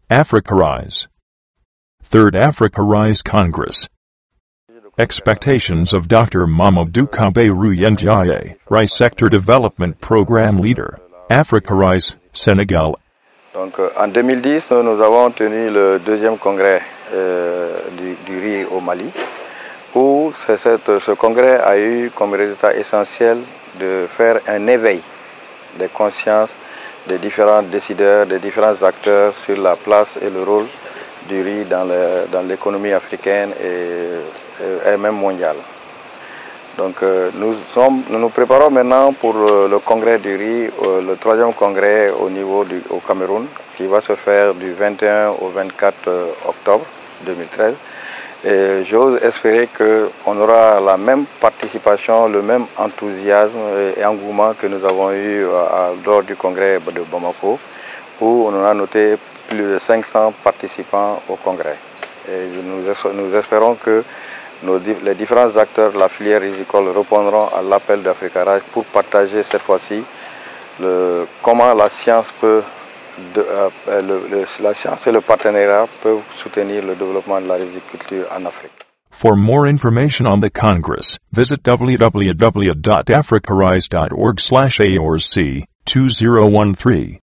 AfricaRice. Third AfricaRice Congress. Expectations of Dr. Mamadou Kabirou Yaoundé, Rice Sector Development Programme Leader, AfricaRice, Senegal. Donc, en 2010, nous avons tenu le deuxième congrès du riz au Mali, où ce congrès a eu comme résultat essentiel de faire un éveil des consciences des différents décideurs, des différents acteurs sur la place et le rôle du riz dans l'économie africaine et même mondiale. Donc nous nous préparons maintenant pour le congrès du riz, le troisième congrès au Cameroun, qui va se faire du 21 au 24 octobre 2013. Et j'ose espérer qu'on aura la même participation, le même enthousiasme et engouement que nous avons eu lors du congrès de Bamako, où on a noté plus de 500 participants au congrès. Et nous espérons que les différents acteurs de la filière rizicole répondront à l'appel d'AfricaRice pour partager cette fois-ci comment la science la science et le partenariat peuvent soutenir le développement de la riziculture en Afrique. For more information on the Congress, visit www.africarice.org/AORC 2013.